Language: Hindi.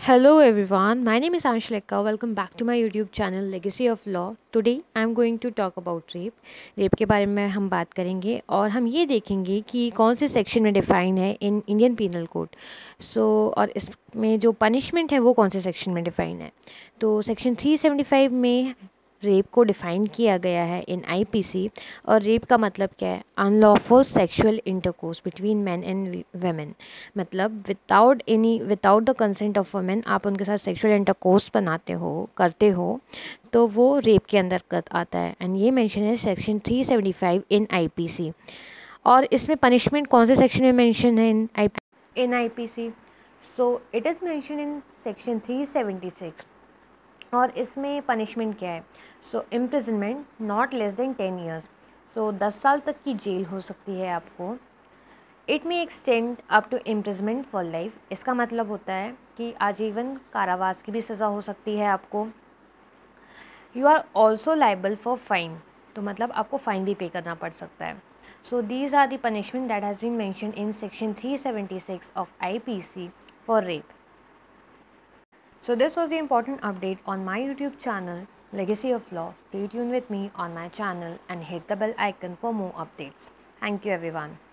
Hello everyone, my name is Anshleka. Welcome back to my YouTube channel Legacy of Law. Today I am going to talk about rape. Rape के बारे में हम बात करेंगे और हम ये देखेंगे कि कौन से सेक्शन में डिफ़ाइन है इन इंडियन पीनल कोड। और इसमें जो पनिशमेंट है वो कौन से सेक्शन में डिफ़ाइन है। तो सेक्शन 375 में रेप को डिफ़ाइन किया गया है इन आईपीसी। और रेप का मतलब क्या है? Unlawful sexual intercourse between man and women. मतलब without the consent of women आप उनके साथ सेक्सुअल इंटरकोर्स करते हो तो वो रेप के अंदर आता है। एंड ये मेंशन है सेक्शन 375 इन आईपीसी। और इसमें पनिशमेंट कौन से सेक्शन में मेंशन है in IPC? So it is mention in section 376। और इसमें पनिशमेंट क्या है? So imprisonment not less than 10 years. So 10 साल तक की जेल हो सकती है आपको। It may extend up to imprisonment for life. इसका मतलब होता है कि आजीवन कारावास की भी सज़ा हो सकती है आपको। You are also liable for fine. तो मतलब आपको फ़ाइन भी पे करना पड़ सकता है। So these are the punishment that has been mention in section 376 of IPC for rape. So this was the important update on my YouTube channel Legacy of Law. Stay tuned with me on my channel and hit the bell icon for more updates. Thank you everyone.